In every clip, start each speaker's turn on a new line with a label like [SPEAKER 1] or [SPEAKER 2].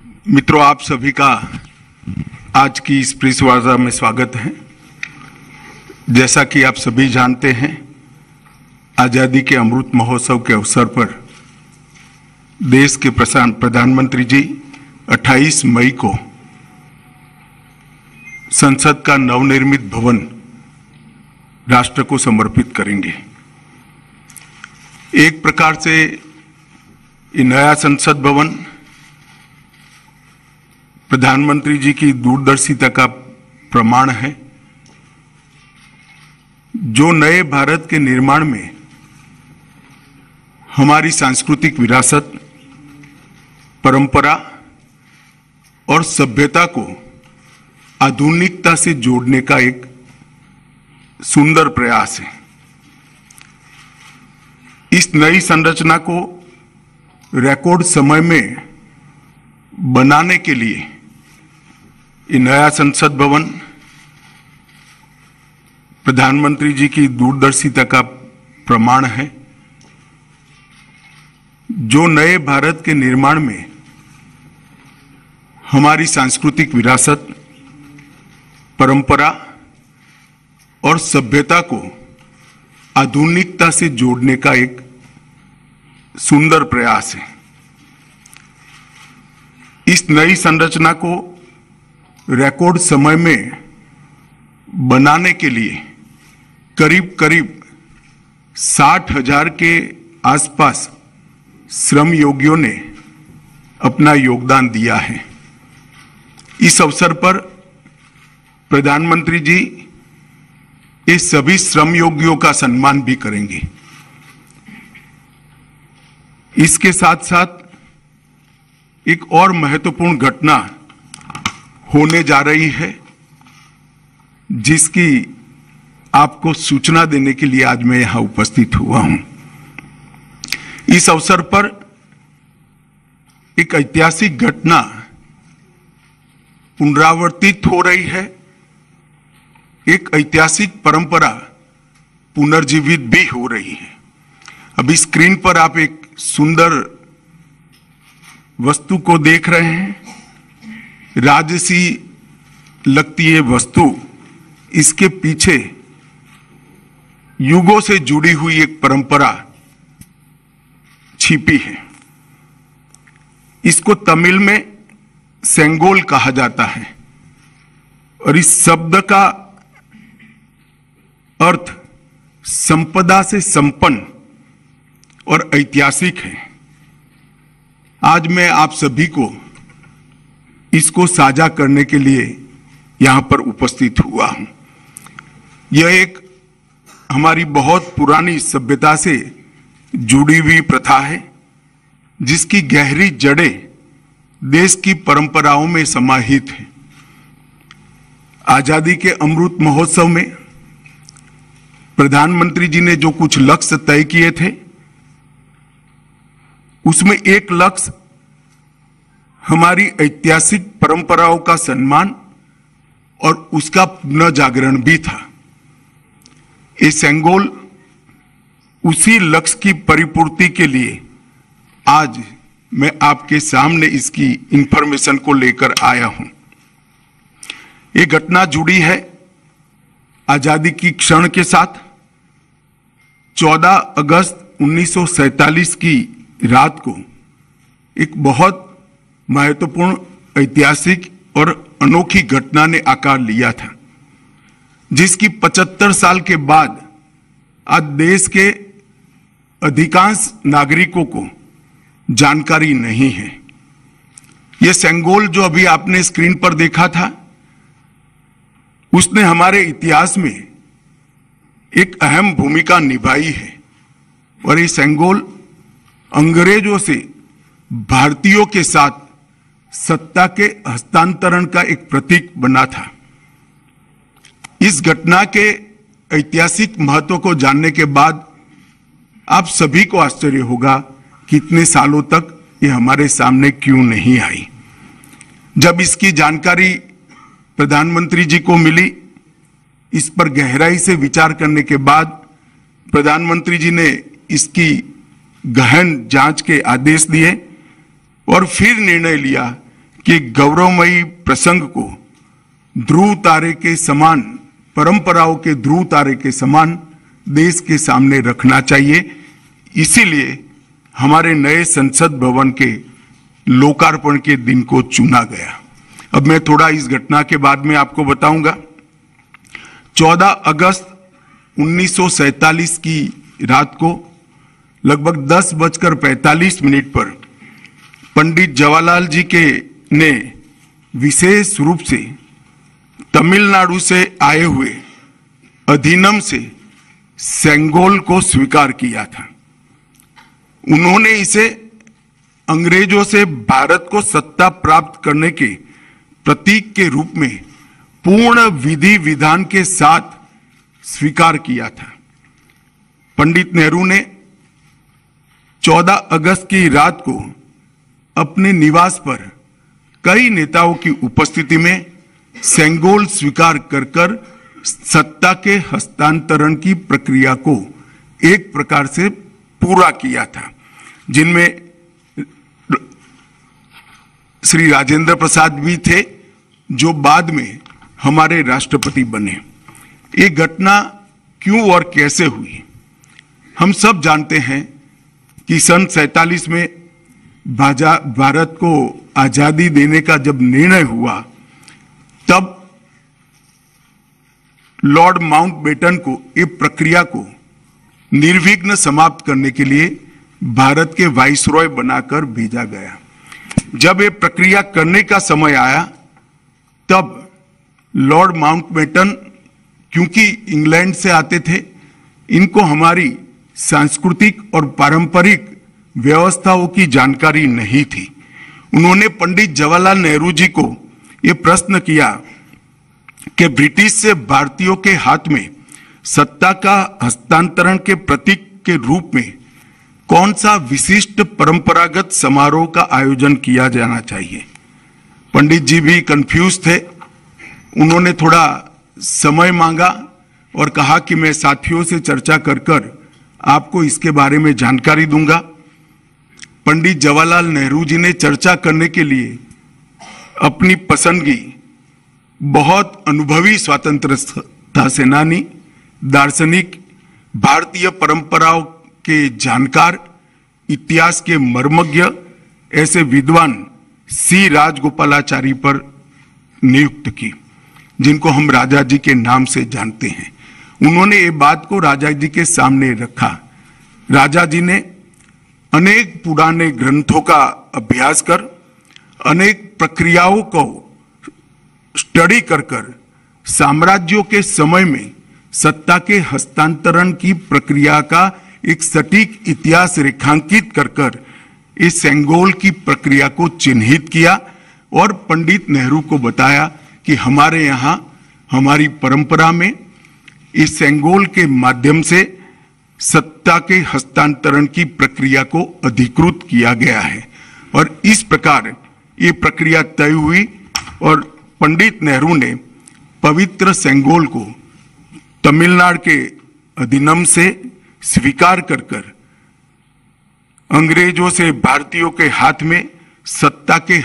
[SPEAKER 1] मित्रों, आप सभी का आज की इस प्रेस वार्ता में स्वागत है। जैसा कि आप सभी जानते हैं, आज़ादी के अमृत महोत्सव के अवसर पर देश के प्रधानमंत्री जी 28 मई को संसद का नवनिर्मित भवन राष्ट्र को समर्पित करेंगे। एक प्रकार से ये नया संसद भवन प्रधानमंत्री जी की दूरदर्शिता का प्रमाण है, जो नए भारत के निर्माण में हमारी सांस्कृतिक विरासत, परंपरा और सभ्यता को आधुनिकता से जोड़ने का एक सुंदर प्रयास है। इस नई संरचना को रिकॉर्ड समय में बनाने के लिए ये नया संसद भवन प्रधानमंत्री जी की दूरदर्शिता का प्रमाण है, जो नए भारत के निर्माण में हमारी सांस्कृतिक विरासत, परंपरा और सभ्यता को आधुनिकता से जोड़ने का एक सुंदर प्रयास है। इस नई संरचना को रिकॉर्ड समय में बनाने के लिए करीब करीब 60,000 के आसपास श्रम योगियों ने अपना योगदान दिया है। इस अवसर पर प्रधानमंत्री जी इस सभी श्रम योगियों का सम्मान भी करेंगे। इसके साथ साथ एक और महत्वपूर्ण घटना होने जा रही है, जिसकी आपको सूचना देने के लिए आज मैं यहां उपस्थित हुआ हूं। इस अवसर पर एक ऐतिहासिक घटना पुनरावर्तित हो रही है। एक ऐतिहासिक परंपरा पुनर्जीवित भी हो रही है। अभी स्क्रीन पर आप एक सुंदर वस्तु को देख रहे हैं। राजसी लगती है वस्तु, इसके पीछे युगों से जुड़ी हुई एक परंपरा छिपी है। इसको तमिल में सेंगोल कहा जाता है और इस शब्द का अर्थ संपदा से संपन्न और ऐतिहासिक है। आज मैं आप सभी को इसको साझा करने के लिए यहां पर उपस्थित हुआ हूं। यह एक हमारी बहुत पुरानी सभ्यता से जुड़ी हुई प्रथा है, जिसकी गहरी जड़ें देश की परंपराओं में समाहित है। आजादी के अमृत महोत्सव में प्रधानमंत्री जी ने जो कुछ लक्ष्य तय किए थे, उसमें एक लक्ष्य हमारी ऐतिहासिक परंपराओं का सम्मान और उसका पुनर्जागरण भी था। ये सेंगोल उसी लक्ष्य की परिपूर्ति के लिए आज मैं आपके सामने इसकी इंफॉर्मेशन को लेकर आया हूं। ये घटना जुड़ी है आजादी की क्षण के साथ। 14 अगस्त 1947 की रात को एक बहुत महत्वपूर्ण, ऐतिहासिक और अनोखी घटना ने आकार लिया था, जिसकी 75 साल के बाद आज देश के अधिकांश नागरिकों को जानकारी नहीं है। यह सेंगोल जो अभी आपने स्क्रीन पर देखा था, उसने हमारे इतिहास में एक अहम भूमिका निभाई है और ये सेंगोल अंग्रेजों से भारतीयों के साथ सत्ता के हस्तांतरण का एक प्रतीक बना था। इस घटना के ऐतिहासिक महत्व को जानने के बाद आप सभी को आश्चर्य होगा कि इतने सालों तक ये हमारे सामने क्यों नहीं आई। जब इसकी जानकारी प्रधानमंत्री जी को मिली, इस पर गहराई से विचार करने के बाद प्रधानमंत्री जी ने इसकी गहन जांच के आदेश दिए और फिर निर्णय लिया कि गौरवमयी प्रसंग को ध्रुव तारे के समान, परंपराओं के ध्रुव तारे के समान देश के सामने रखना चाहिए। इसीलिए हमारे नए संसद भवन के लोकार्पण के दिन को चुना गया। अब मैं थोड़ा इस घटना के बाद में आपको बताऊंगा। 14 अगस्त 1947 की रात को लगभग 10:45 पर पंडित जवाहरलाल जी के ने विशेष रूप से तमिलनाडु से आए हुए अधिनम से सेंगोल को स्वीकार किया था। उन्होंने इसे अंग्रेजों से भारत को सत्ता प्राप्त करने के प्रतीक के रूप में पूर्ण विधि विधान के साथ स्वीकार किया था। पंडित नेहरू ने 14 अगस्त की रात को अपने निवास पर कई नेताओं की उपस्थिति में सेंगोल स्वीकार कर सत्ता के हस्तांतरण की प्रक्रिया को एक प्रकार से पूरा किया था, जिनमें श्री राजेंद्र प्रसाद भी थे, जो बाद में हमारे राष्ट्रपति बने। ये घटना क्यों और कैसे हुई, हम सब जानते हैं कि सन 47 में भारत को आजादी देने का जब निर्णय हुआ, तब लॉर्ड माउंटबेटन को इस प्रक्रिया को निर्विघ्न समाप्त करने के लिए भारत के वाइसरॉय बनाकर भेजा गया। जब ये प्रक्रिया करने का समय आया, तब लॉर्ड माउंटबेटन, क्योंकि इंग्लैंड से आते थे, इनको हमारी सांस्कृतिक और पारंपरिक व्यवस्थाओं की जानकारी नहीं थी। उन्होंने पंडित जवाहरलाल नेहरू जी को यह प्रश्न किया कि ब्रिटिश से भारतीयों के हाथ में सत्ता का हस्तांतरण के प्रतीक के रूप में कौन सा विशिष्ट परंपरागत समारोह का आयोजन किया जाना चाहिए। पंडित जी भी कंफ्यूज थे। उन्होंने थोड़ा समय मांगा और कहा कि मैं साथियों से चर्चा कर आपको इसके बारे में जानकारी दूंगा। पंडित जवाहरलाल नेहरू जी ने चर्चा करने के लिए अपनी पसंदगी बहुत अनुभवी स्वतंत्रता सेनानी, दार्शनिक, भारतीय परंपराओं के जानकार, इतिहास के मर्मज्ञ ऐसे विद्वान सी राजगोपालाचारी पर नियुक्त की, जिनको हम राजा जी के नाम से जानते हैं। उन्होंने ये बात को राजा जी के सामने रखा। राजा जी ने अनेक पुराने ग्रंथों का अभ्यास कर, अनेक प्रक्रियाओं को स्टडी कर साम्राज्यों के समय में सत्ता के हस्तांतरण की प्रक्रिया का एक सटीक इतिहास रेखांकित कर इस सेंगोल की प्रक्रिया को चिन्हित किया और पंडित नेहरू को बताया कि हमारे यहाँ हमारी परंपरा में इस सेंगोल के माध्यम से सत्ता के हस्तांतरण की प्रक्रिया को अधिकृत किया गया है। और इस प्रकार ये प्रक्रिया तय हुई और पंडित नेहरू ने पवित्र सेंगोल को तमिलनाडु के अधिनम से स्वीकार कर अंग्रेजों से भारतीयों के हाथ में सत्ता के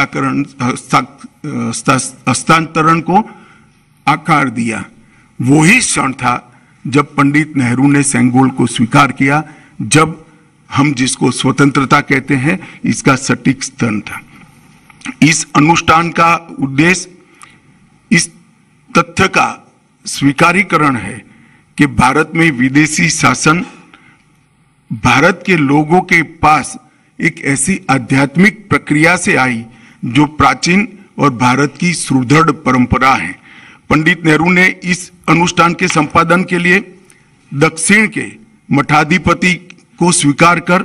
[SPEAKER 1] हस्तांतरण को आकार दिया। वही क्षण था जब पंडित नेहरू ने सेंगोल को स्वीकार किया, जब हम जिसको स्वतंत्रता कहते हैं, इसका सटीक स्थान था। इस अनुष्ठान का उद्देश्य इस तथ्य का स्वीकारीकरण है कि भारत में विदेशी शासन भारत के लोगों के पास एक ऐसी आध्यात्मिक प्रक्रिया से आई जो प्राचीन और भारत की सुदृढ़ परंपरा है। पंडित नेहरू ने इस अनुष्ठान के संपादन के लिए दक्षिण के मठाधिपति को स्वीकार कर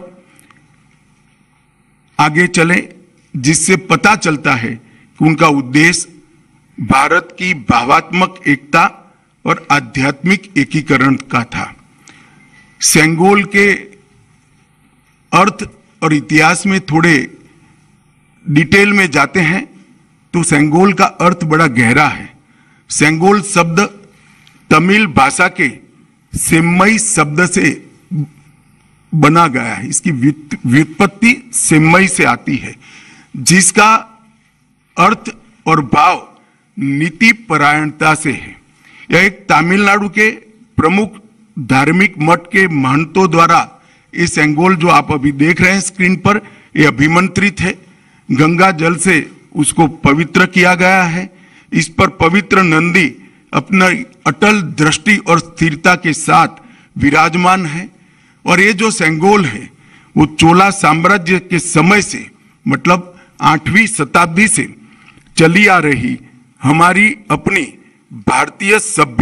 [SPEAKER 1] आगे चले, जिससे पता चलता है कि उनका उद्देश्य भारत की भावात्मक एकता और आध्यात्मिक एकीकरण का था। सेंगोल के अर्थ और इतिहास में थोड़े डिटेल में जाते हैं तो सेंगोल का अर्थ बड़ा गहरा है। सेंगोल शब्द तमिल भाषा के सेम्मई शब्द से बना गया है। इसकी व्युत्पत्ति सेम्मई से आती है, जिसका अर्थ और भाव नीति परायणता से है। यह एक तमिलनाडु के प्रमुख धार्मिक मठ के महंतों द्वारा ये सेंगोल जो आप अभी देख रहे हैं स्क्रीन पर, ये अभिमंत्रित है। गंगा जल से उसको पवित्र किया गया है। इस पर पवित्र नंदी अपना अटल दृष्टि और स्थिरता के साथ विराजमान है। और ये जो सेंगोल है वो चोला साम्राज्य के समय से, मतलब 8वीं शताब्दी से चली आ रही हमारी अपनी भारतीय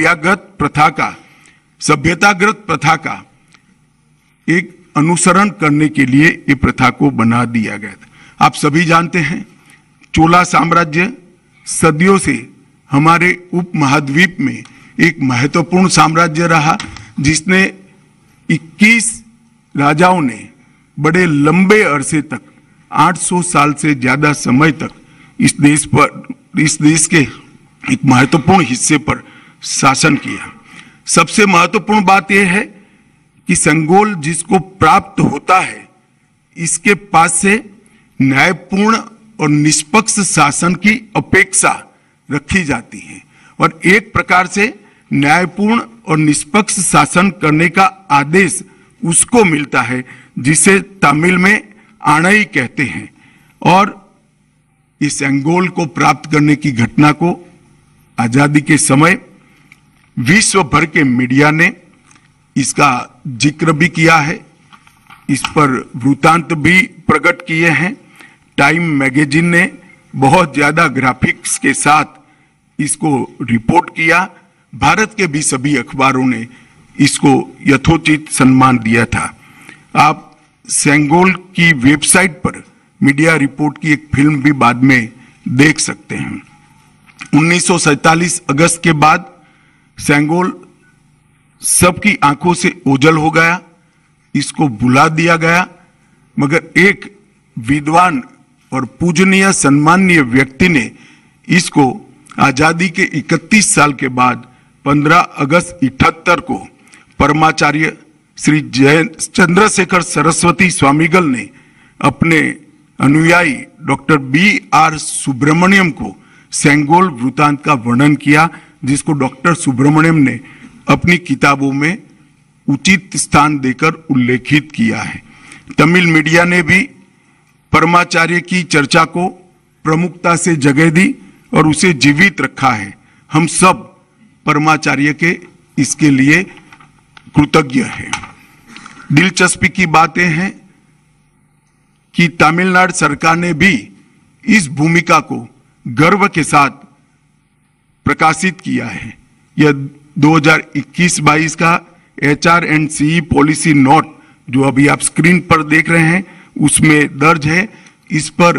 [SPEAKER 1] सभ्यतागत प्रथा का एक अनुसरण करने के लिए ये प्रथा को बना दिया गया था। आप सभी जानते हैं चोला साम्राज्य सदियों से हमारे उपमहाद्वीप में एक महत्वपूर्ण साम्राज्य रहा, जिसने 21 राजाओं ने बड़े लंबे अरसे तक 800 साल से ज्यादा समय तक इस देश के एक महत्वपूर्ण हिस्से पर शासन किया। सबसे महत्वपूर्ण बात यह है कि सेंगोल जिसको प्राप्त होता है, इसके पास से न्यायपूर्ण और निष्पक्ष शासन की अपेक्षा रखी जाती है और एक प्रकार से न्यायपूर्ण और निष्पक्ष शासन करने का आदेश उसको मिलता है, जिसे तमिल में आणई कहते हैं। और इस सेंगोल को प्राप्त करने की घटना को आजादी के समय विश्व भर के मीडिया ने इसका जिक्र भी किया है, इस पर वृत्तांत भी प्रकट किए हैं। टाइम मैगजीन ने बहुत ज्यादा ग्राफिक्स के साथ इसको रिपोर्ट किया। भारत के भी सभी अखबारों ने इसको यथोचित सम्मान दिया था। आप सेंगोल की वेबसाइट पर मीडिया रिपोर्ट की एक फिल्म भी बाद में देख सकते हैं। 1947 अगस्त के बाद सेंगोल सबकी आंखों से ओझल हो गया, इसको भुला दिया गया। मगर एक विद्वान और पूजनीय सम्माननीय व्यक्ति ने इसको आजादी के 31 साल के बाद 15 अगस्त 78 को परमाचार्य श्री चंद्रशेखर सरस्वती स्वामीगल ने अपने अनुयायी डॉक्टर B.R. सुब्रमण्यम को सेंगोल वृत्तांत का वर्णन किया, जिसको डॉक्टर सुब्रमण्यम ने अपनी किताबों में उचित स्थान देकर उल्लेखित किया है। तमिल मीडिया ने भी परमाचार्य की चर्चा को प्रमुखता से जगह दी और उसे जीवित रखा है। हम सब परमाचार्य के इसके लिए कृतज्ञ हैं। दिलचस्पी की बातें हैं कि तमिलनाडु सरकार ने भी इस भूमिका को गर्व के साथ प्रकाशित किया है। यह 2021-22 का HR&CE पॉलिसी नोट जो अभी आप स्क्रीन पर देख रहे हैं उसमें दर्ज है। इस पर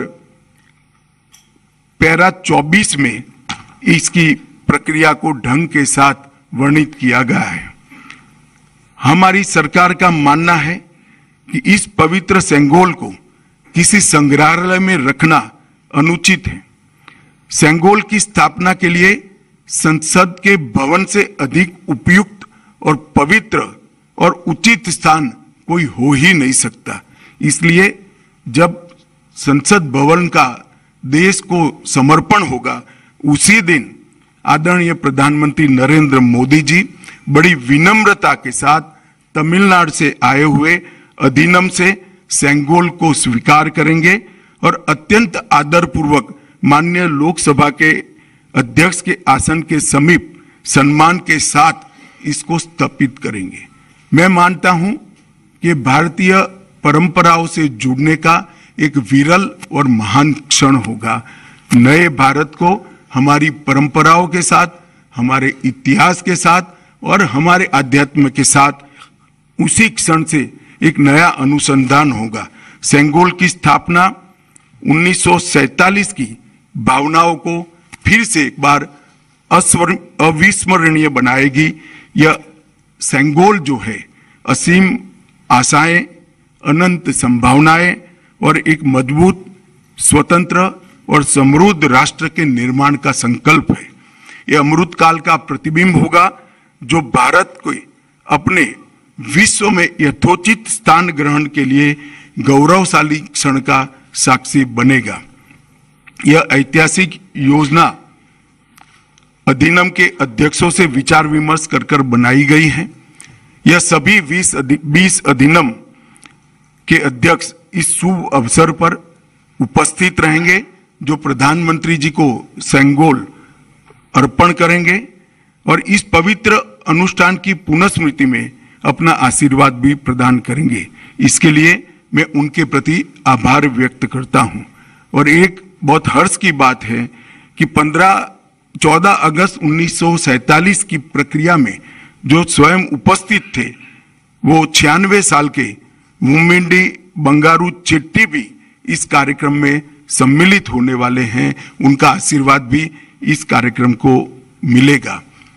[SPEAKER 1] पैरा 24 में इसकी प्रक्रिया को ढंग के साथ वर्णित किया गया है। हमारी सरकार का मानना है कि इस पवित्र सेंगोल को किसी संग्रहालय में रखना अनुचित है। सेंगोल की स्थापना के लिए संसद के भवन से अधिक उपयुक्त और पवित्र और उचित स्थान कोई हो ही नहीं सकता। इसलिए जब संसद भवन का देश को समर्पण होगा, उसी दिन आदरणीय प्रधानमंत्री नरेंद्र मोदी जी बड़ी विनम्रता के साथ तमिलनाडु से आए हुए अधिनियम से सेंगोल को स्वीकार करेंगे और अत्यंत आदरपूर्वक माननीय लोकसभा के अध्यक्ष के आसन के समीप सम्मान के साथ इसको स्थापित करेंगे। मैं मानता हूं कि भारतीय परंपराओं से जुड़ने का एक विरल और महान क्षण होगा। नए भारत को हमारी परंपराओं के साथ, हमारे इतिहास के साथ और हमारे अध्यात्म के साथ उसी क्षण से एक नया अनुसंधान होगा। सेंगोल की स्थापना 1947 की भावनाओं को फिर से एक बार अविस्मरणीय बनाएगी। यह सेंगोल जो है असीम आशाएं, अनंत संभावनाएं और एक मजबूत, स्वतंत्र और समृद्ध राष्ट्र के निर्माण का संकल्प है। यह अमृत काल का प्रतिबिंब होगा जो भारत को अपने विश्व में यथोचित स्थान ग्रहण के लिए गौरवशाली क्षण का साक्षी बनेगा। यह ऐतिहासिक योजना अधिनियम के अध्यक्षों से विचार विमर्श कर बनाई गई है। यह सभी 20 अधिनियम के अध्यक्ष इस शुभ अवसर पर उपस्थित रहेंगे, जो प्रधानमंत्री जी को सेंगोल अर्पण करेंगे और इस पवित्र अनुष्ठान की पुनः में अपना आशीर्वाद भी प्रदान करेंगे। इसके लिए मैं उनके प्रति आभार व्यक्त करता हूं। और एक बहुत हर्ष की बात है कि 14 अगस्त 1947 की प्रक्रिया में जो स्वयं उपस्थित थे, वो 96 साल के मुम्मिडी बंगारू चेट्टी भी इस कार्यक्रम में सम्मिलित होने वाले हैं। उनका आशीर्वाद भी इस कार्यक्रम को मिलेगा।